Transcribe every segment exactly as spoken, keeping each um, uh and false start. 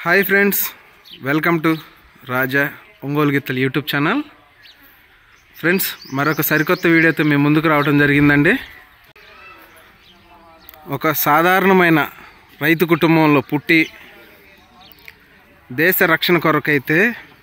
Hi friends, welcome to Raja Ongole గిత్తలు YouTube channel. Friends, మరొక సరికొత్త వీడియోతో మేము ముందుకు రావడం జరిగిందండి. ఒక సాధారణమైన రైతు కుటుంబంలో పుట్టి దేశ రక్షణ కొరకైతే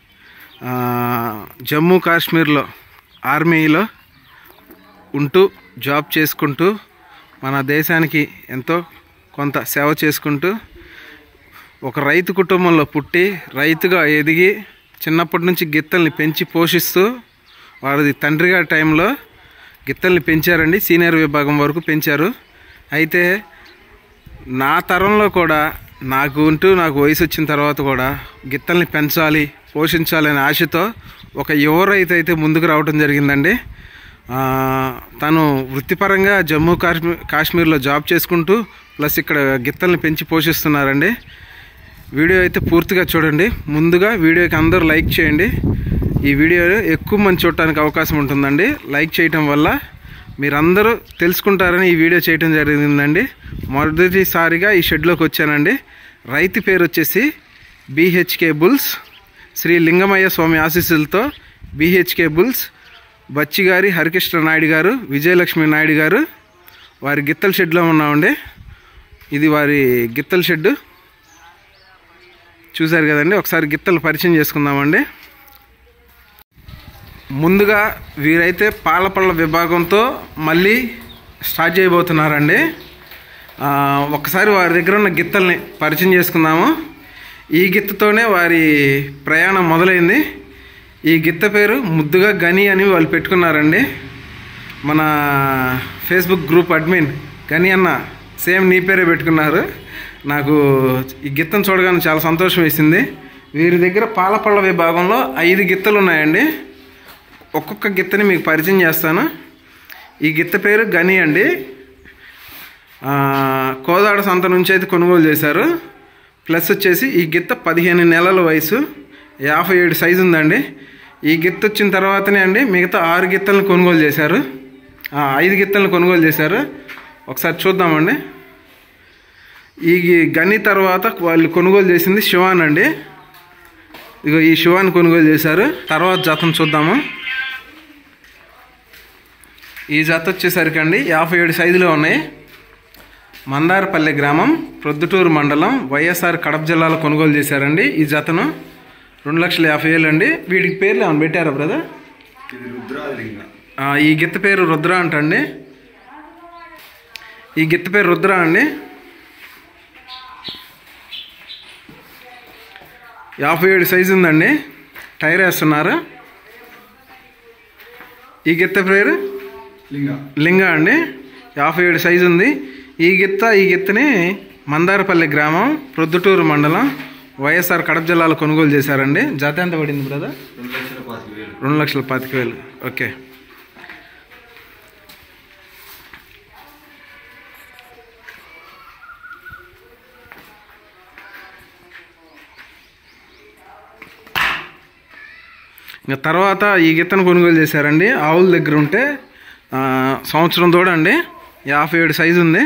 జమ్మూ కాశ్మీర్లో ఆర్మీలో ఉంటూ జాబ్ చేసుకుంటూ మన దేశానికి ఎంతో కొంత సేవ చేసుకుంటూ ఒక రైతు కుటుంబంలో పుట్టి రైతుగా ఎదిగి చిన్నప్పటి నుంచి గిత్తల్ని పెంచి పోషిస్తూ వారిది తండ్రి గారి టైంలో గిత్తల్ని పెంచారండి. సీనియర్ విభాగం వరకు పెంచారు. అయితే నా తరంలో కూడా నాకు ఉంటూ నాకు వయసు వచ్చిన తర్వాత కూడా గిత్తల్ని పెంచాలి, పోషించాలి అనే ఆశతో ఒక యువ రైతు అయితే ముందుకు రావడం జరిగిందండి. తను వృత్తిపరంగా జమ్మూ కాశ్మీర్ కాశ్మీర్లో జాబ్ చేసుకుంటూ ప్లస్ ఇక్కడ గిత్తల్ని పెంచి పోషిస్తున్నారండి. వీడియో అయితే పూర్తిగా చూడండి. ముందుగా వీడియోకి అందరూ లైక్ చేయండి. ఈ వీడియో ఎక్కువ మంది చూడటానికి అవకాశం ఉంటుందండి. లైక్ చేయటం వల్ల మీరందరూ తెలుసుకుంటారని ఈ వీడియో చేయటం జరిగిందండి. మొదటిసారిగా ఈ షెడ్లోకి వచ్చానండి. రైతు పేరు వచ్చేసి బీహెచ్కే బుల్స్. శ్రీ లింగమయ్య స్వామి ఆశీస్సులతో బీహెచ్కే బుల్స్ బచ్చిగారి హరికృష్ణ నాయుడు గారు, విజయలక్ష్మి నాయుడు గారు వారి గిత్తల షెడ్లో ఉన్నామండి. ఇది వారి గిత్తల షెడ్డు చూశారు కదండి. ఒకసారి గిత్తలు పరిచయం చేసుకుందామండి. ముందుగా వీరైతే పాలపళ్ళ విభాగంతో మళ్ళీ స్టార్ట్ చేయబోతున్నారండి. ఒకసారి వారి దగ్గర ఉన్న గిత్తల్ని పరిచయం చేసుకుందాము. ఈ గిత్తతోనే వారి ప్రయాణం మొదలైంది. ఈ గిత్త పేరు ముద్దుగా గని అని వాళ్ళు పెట్టుకున్నారండి. మన ఫేస్బుక్ గ్రూప్ అడ్మిన్ గని అన్న సేమ్ నీ పేరే పెట్టుకున్నారు. నాకు ఈ గిత్తను చూడగానే చాలా సంతోషం వేసింది. వీరి దగ్గర పాలపళ్ళ విభాగంలో ఐదు గిత్తలు ఉన్నాయండి. ఒక్కొక్క గిత్తని మీకు పరిచయం చేస్తాను. ఈ గిత్త పేరు గని అండి. కోదాడ సంత నుంచి అయితే కొనుగోలు చేశారు. ప్లస్ వచ్చేసి ఈ గిత్త పదిహేను నెలల వయసు, యాభై ఏడు సైజు ఉందండి. ఈ గిత్త వచ్చిన తర్వాతనే అండి మిగతా ఆరు గిత్తలను కొనుగోలు చేశారు, ఐదు గిత్తలను కొనుగోలు చేశారు. ఒకసారి చూద్దామండి. ఈ గని తర్వాత వాళ్ళు కొనుగోలు చేసింది శివాన్ అండి. ఇగో ఈ శివాన్ కొనుగోలు చేశారు. తర్వాత జతను చూద్దాము. ఈ జత వచ్చేసరికి అండి యాభై ఏడు సైజులో ఉన్నాయి. మందారపల్లి గ్రామం, ప్రొద్దుటూరు మండలం, వైఎస్ఆర్ కడప జిల్లాలో కొనుగోలు చేశారండి. ఈ జతను రెండు లక్షల యాభై వేలు అండి. వీడికి పేర్లు ఏమైనా పెట్టారా బ్రదర్? ఈ గిత్త పేరు రుద్ర అంటండి. ఈ గిత్త పేరు రుద్ర అండి. యాభై ఏడు సైజు ఉందండి. టైర్ వేస్తున్నారు. ఈ గిత్త పేరు లింగ లింగ అండి. యాభై ఏడు సైజు ఉంది. ఈ గిత్త ఈ గిత్తని మందారపల్లి గ్రామం, ప్రొద్దుటూరు మండలం, వైఎస్ఆర్ కడప జిల్లాలో కొనుగోలు చేశారండి. జత ఎంత పడింది బ్రదర్? రెండు లక్షల పాతిక వేలు. ఓకే. ఇంకా తర్వాత ఈ గిత్తను కొనుగోలు చేశారండి. ఆవుల దగ్గర ఉంటే సంవత్సరం తోడండి. యాభై ఏడు సైజు ఉంది.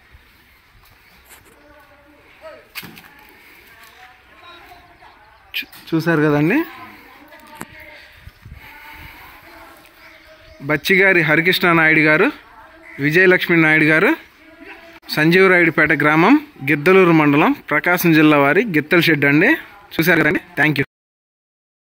చూసారు కదండి. బచ్చిగారి హరికృష్ణ నాయుడు గారు, విజయలక్ష్మి నాయుడు గారు, సంజీవరాయుడిపేట గ్రామం, గిద్దలూరు మండలం, ప్రకాశం జిల్లా వారి గిత్తల షెడ్ అండి. చూసారు కదండి. Thank you.